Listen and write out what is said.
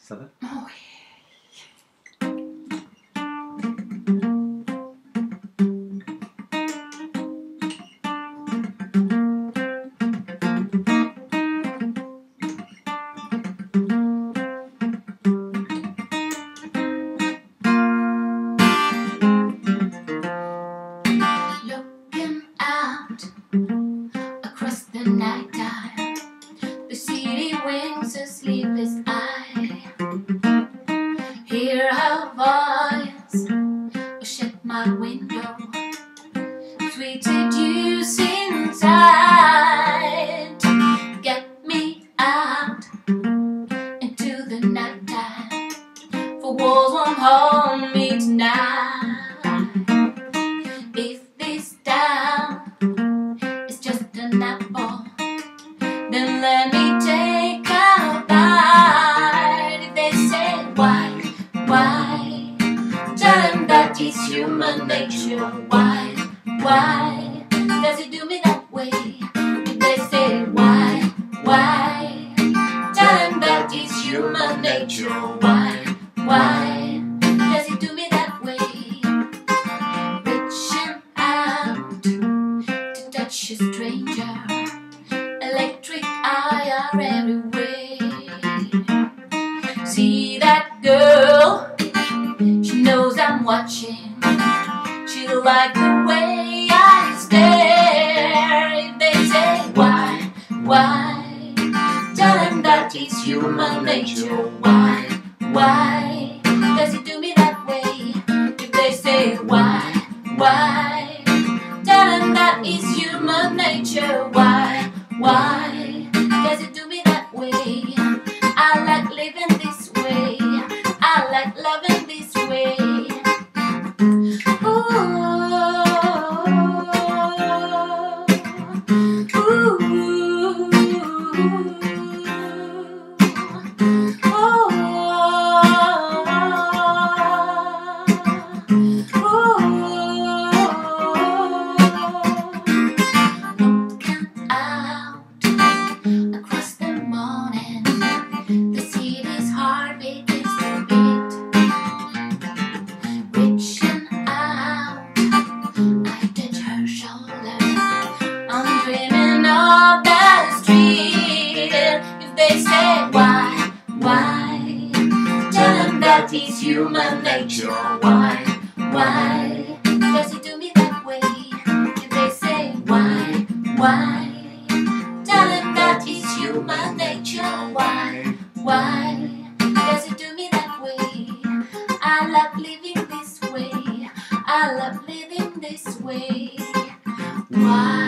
Ça va? Oh, looking out across the night time, the city winks a sleepless eye. Hear her voice, shut my window, sweet seduce inside. Get me out into the night time, for walls won't hold me tonight. If this town is just an apple, then let me take a bite. If they say why, tell them that it's human nature. Why does it do me that way? If they say why, tell them that it's human nature. Why does it do me that way? Reaching out to touch a stranger, electric eye are everywhere. See that girl, she knows I'm watching. She'll like the way I stare. If they say why, tell them that it's human nature. Why does it do me that way? If they say why, tell them that it's human nature. Why does it do me that way? I like living this way, I like loving this way. Across the morning, the city's heart begins to beat. Reaching out, I touch her shoulder. I'm dreaming of that street. If they say why, tell them that it's human nature. Why does it do me that way? If they say why, tell them that it's human nature. Why does it do me that way? I love living this way, I love living this way. Why?